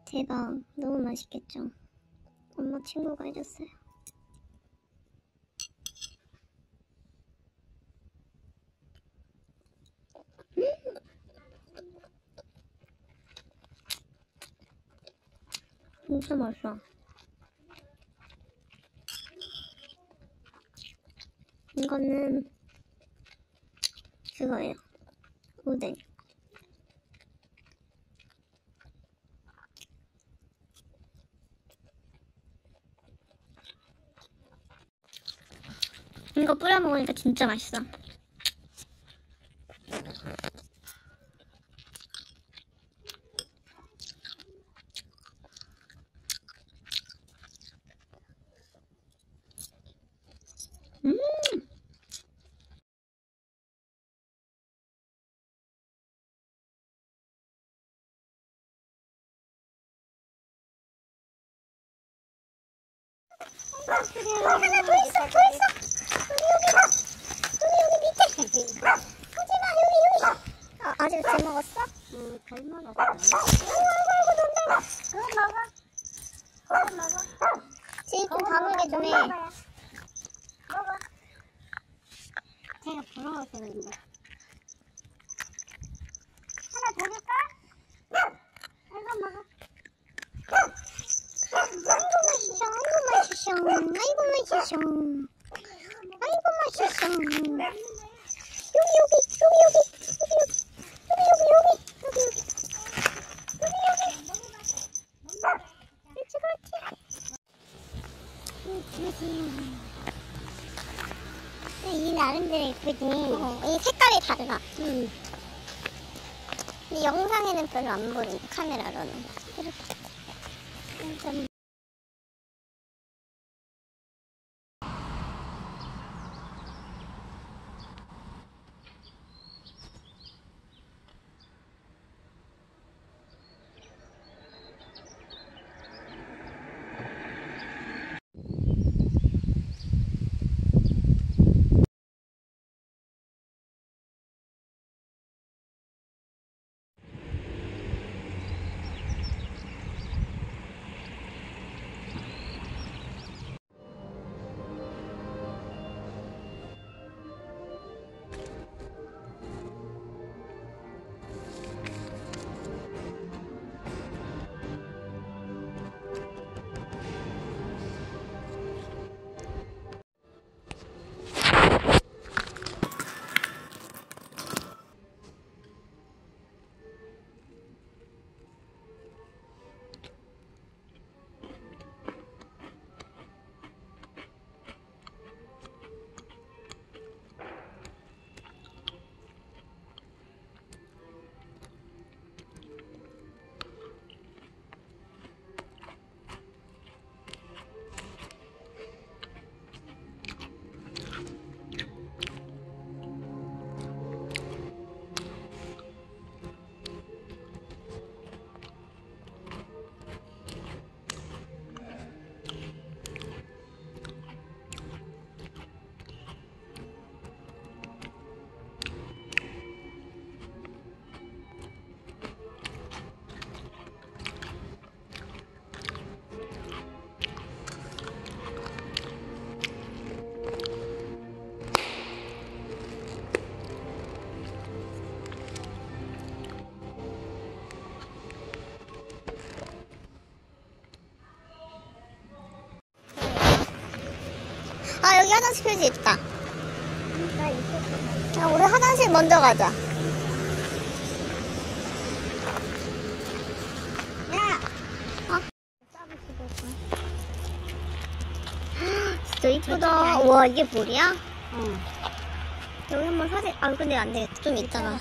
대박, 너무 맛있겠죠? 엄마 친구가 해줬어요. 진짜 맛있어. 이거는 그거예요. 오뎅. 이거 뿌려 먹으니까 진짜 맛있어. 하나 더 있어, 더 있어. 여기 밑에. 하지마, 여기. 아, 아직 덜 먹었어? 덜 먹었어. 아이고, 논다. 그거 먹어. 지금 다물게 좀 해. 먹어. 제가 부러워서 그런데. 하나 더 줄까? 이거 먹어. 아이고, 맛있어. 아이고, 맛있어. 아이고, 맛있어. 이 나름대로 예쁘지? 이 색깔이 다르다. 근데 영상에는 별로 안 보이네, 카메라로는. 이렇게. 아, 여기 화장실 표지 있다. 야, 우리 화장실 먼저 가자. 야! 어? 진짜 이쁘다. 와, 이게 볼이야? 응. 여기 한번 사진. 아, 근데 안 되겠다. 좀 이따가.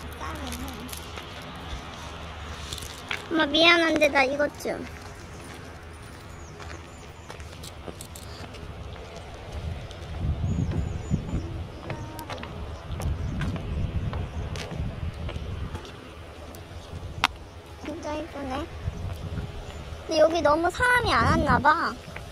엄마, 미안한데, 나 이것 좀. 진짜 이쁘네. 근데 여기 너무 사람이 안 왔나봐.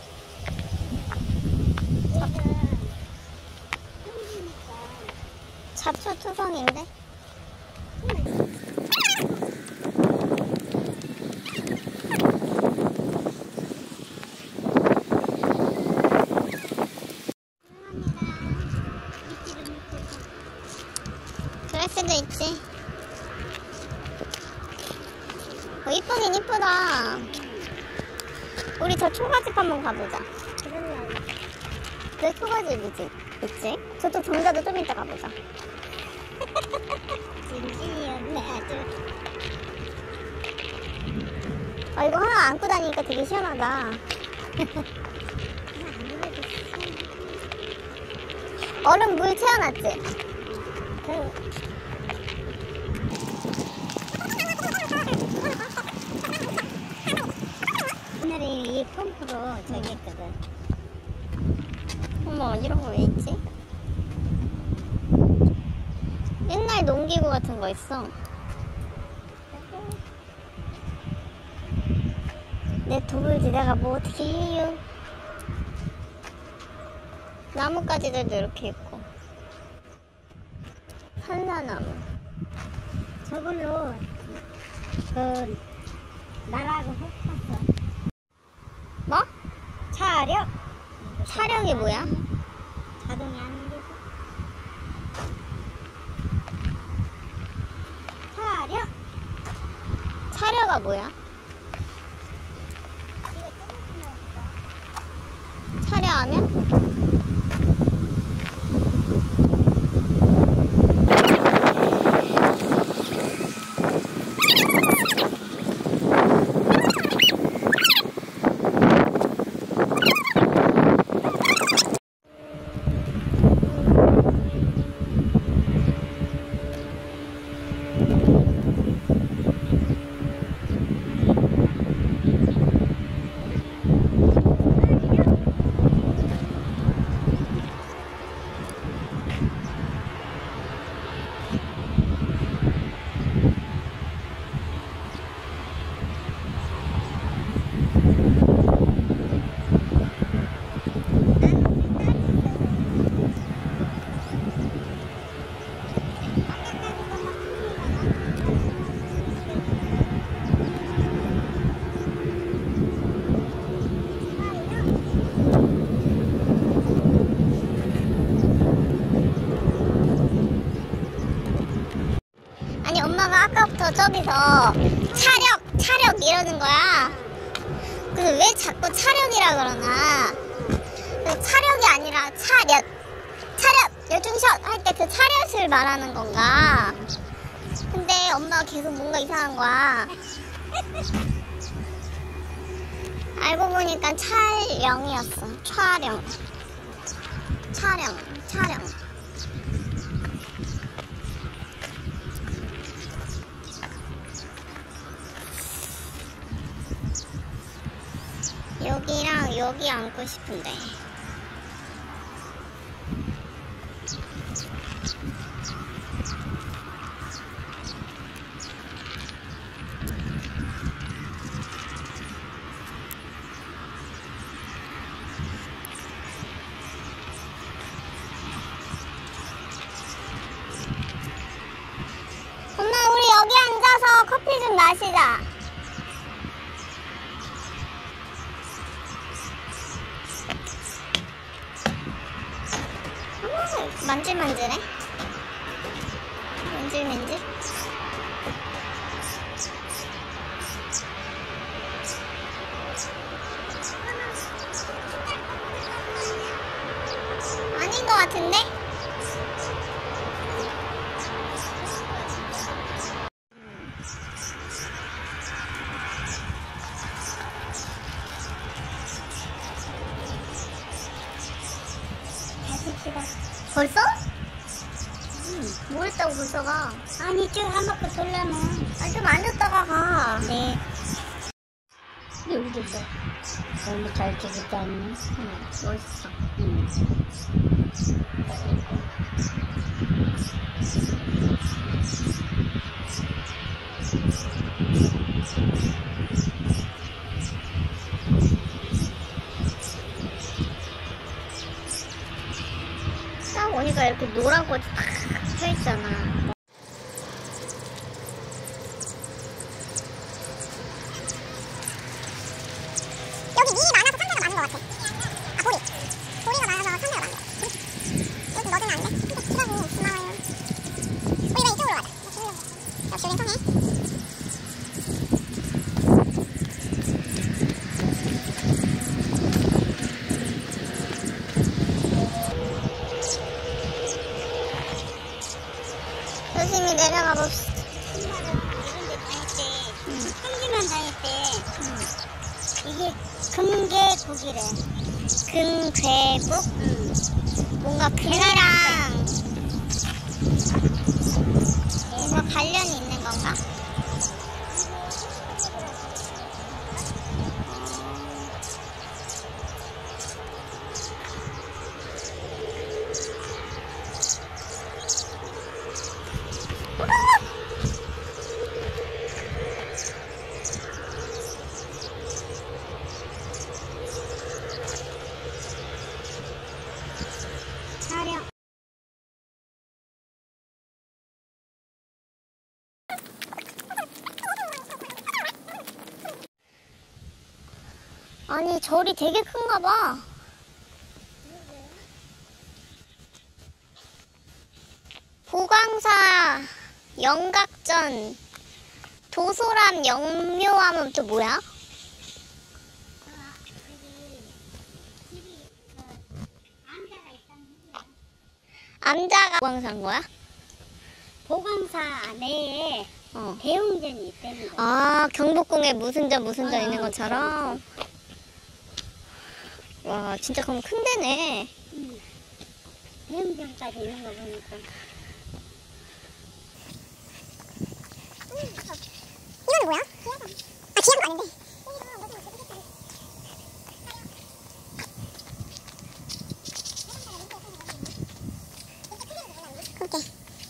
잡초투성인데? 이쁘다. 우리 저 초가집 한번 가보자. 왜 초가집이지? 있지? 저쪽 정자도 좀 이따 가보자. 진진이었네 아주. 아, 이거 하나 안고 다니니까 되게 시원하다. 얼음 물 채워놨지? 오늘이 이 펌프로 저기 했거든. 어머, 이런 거 왜 있지? 옛날 농기구 같은 거 있어. 내 도불지 내가 뭐 어떻게 해요? 나뭇가지들도 이렇게 있고. 산사나무. 저걸로 그 나라고 했었어. 뭐? 차력? 차력이 뭐야? 자동이 아닌 게 차력? 차려가 뭐야? 차려하면? 아니, 엄마가 아까부터 저기서 차력 이러는 거야. 그래서 왜 자꾸 차력이라 그러나? 차력이 아니라 차력 열중샷 할 때 그 차력을 말하는 건가? 근데 엄마가 계속 뭔가 이상한 거야. 알고 보니까 촬영이었어. 촬영. 여기랑 여기 앉고 싶은데. 엄마, 우리 여기 앉아서 커피 좀 마시자. 만질만질해? 만질만질? 아닌 것 같은데? 벌써? 뭐 했다고 벌써 가? 아니 쭉 한 바퀴 돌려면. 아니, 좀 앉았다가 가. 네. 여기도 너무 잘 찍었지 않니? 멋있어. 딱 오니까 이렇게 노란 꽃이 탁 펴있잖아. 여기 이 많아서 상대가 많은 것 같아. 아, 보리가 많아서 상대가 많은 것 같아. 여기 넣어주면 안 돼? 시간이 고마워요. 우리가 이쪽으로 가자. 역시 우린 통해. 이게 금계국이래. 금괴국? 뭔가 금이랑 뭔가 관련이 있는 건가? 촬영. 아니 절이 되게 큰가 봐. 보강사 영각전 도소람 영묘함은 또 뭐야? 암자가 보강사인 거야? 보강사 내에 어. 대웅전이 있다는 거야. 아 경복궁에 무슨 전 있는 것처럼. 와 진짜 그럼 큰 데네. 대웅전까지 있는 거 보니까. 이거는 뭐야? 아 기압은 아닌데. 오케이.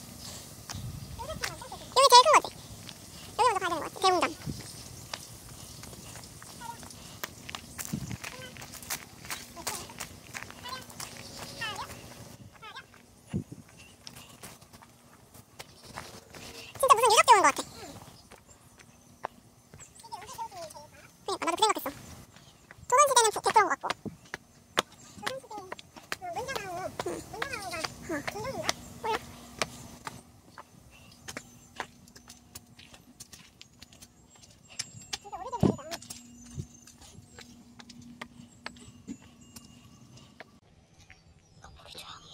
여기 제일 큰 거 같아. 여기 먼저 가야 되는 거 같아. 대웅전. 진짜 무슨 유적지 온 거 같아. 그러니까 나도 그래 같았어. 조선시대는 개토 온거 같고. 조선시대 문자나무. 문자나무가 중종인가? 뭐야? 진짜 오래된 집이다. 건물이 조용해.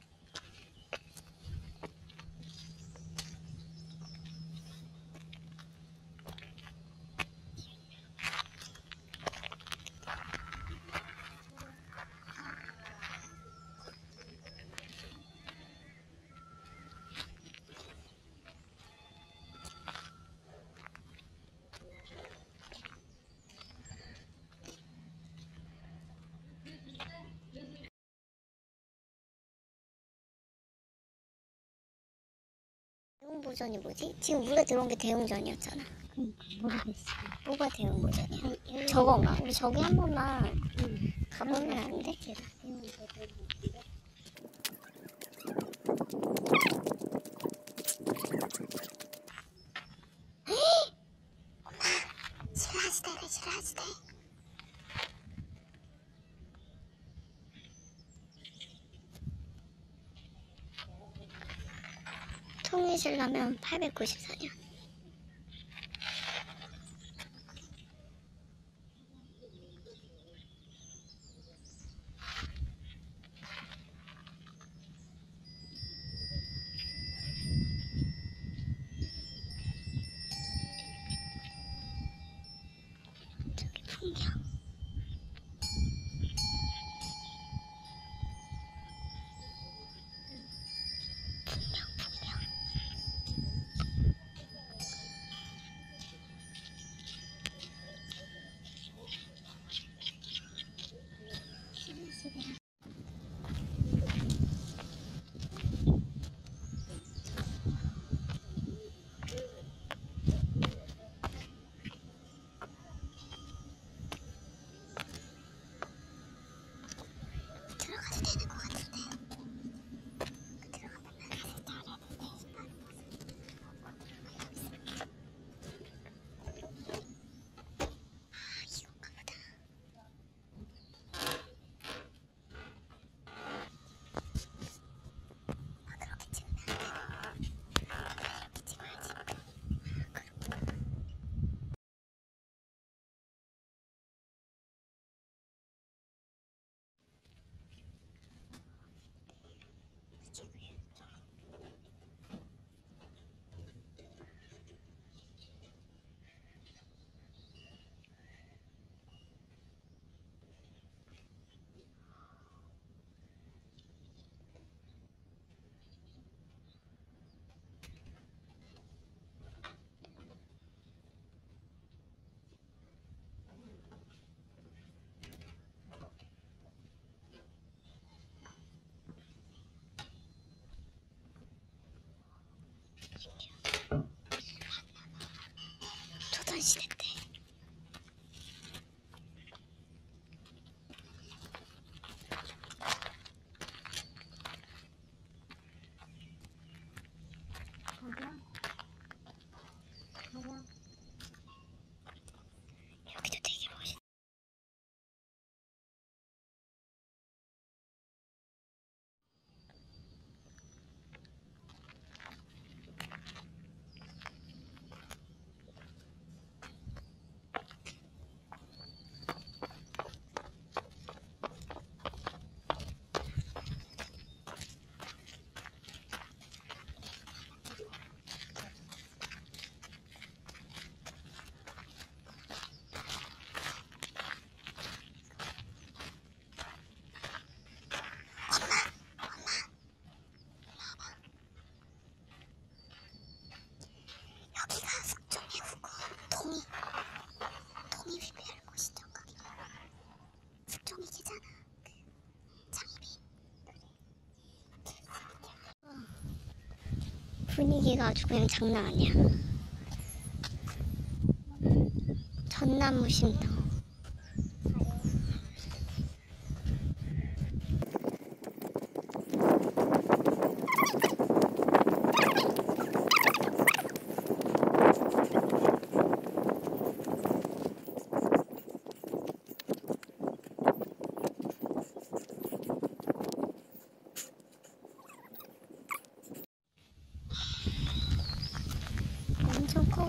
대웅보전이 뭐지? 지금 물에 들어온 게 대웅전이었잖아. 모르겠어. 뭐가 대웅보전이야? 저건가? 우리 저기 한 번만 가보면 안 돼? 엄마 실라지다 이래 실라지다. 통일신라면 894년. 저기 풍경. 분위기가 아주 그냥 장난 아니야. 전나무 쉼터. 엄청 커.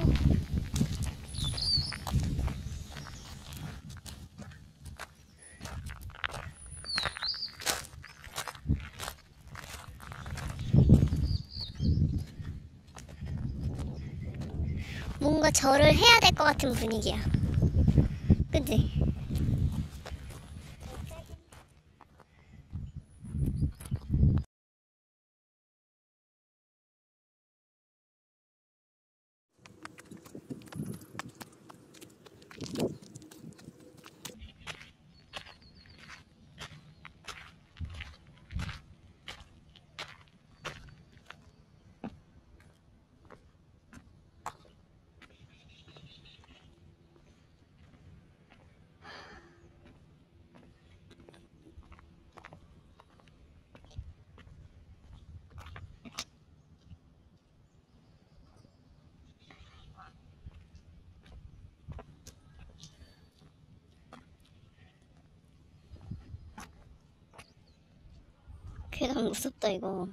뭔가 절을 해야 될 것 같은 분위기야. 그치? 계단 무섭다 이거.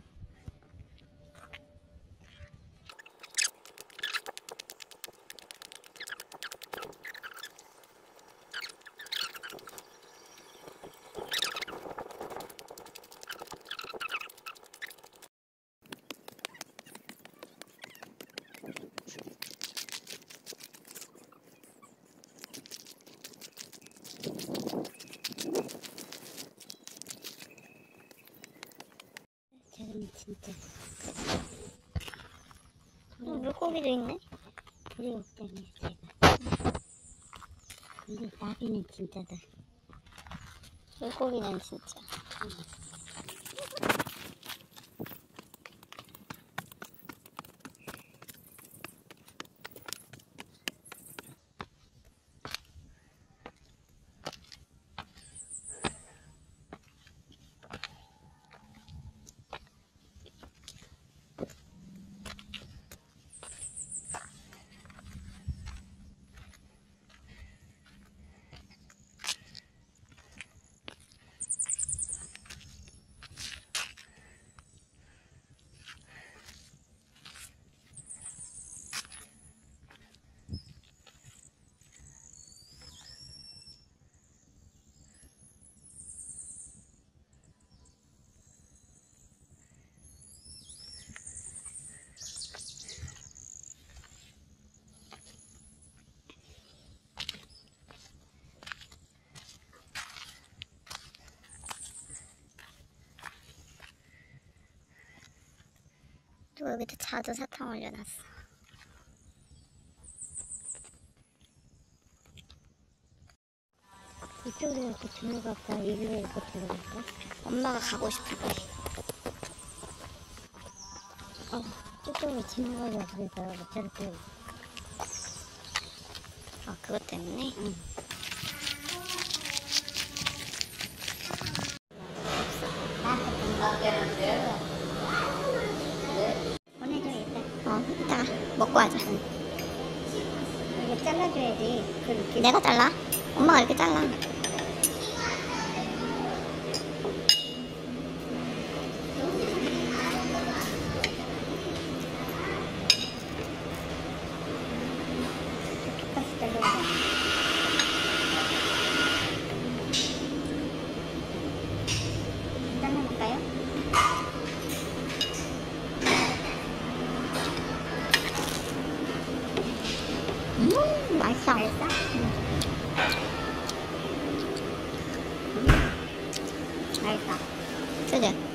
저는 진짜 물고기도 있네. 불이 없다네 제가. 근데 나비는 진짜다. 물고기는 진짜. 또 여기다 자두 사탕 올려놨어. 이쪽으로 이렇게 들어갈까? 여기로 이렇게 들어갈까? 엄마가 가고 싶을 거야. 저쪽으로 지나가자. 그래서 저렇게. 아, 그것 때문에? 응. 보내줘 일단. 이따가 먹고 하자. 이거 잘라줘야지. 그렇게. 내가 잘라? 엄마가 이렇게 잘라. 다시 잘라줘. 잘라볼까요? 맛있어. 맛있어? 맛있어. 그지?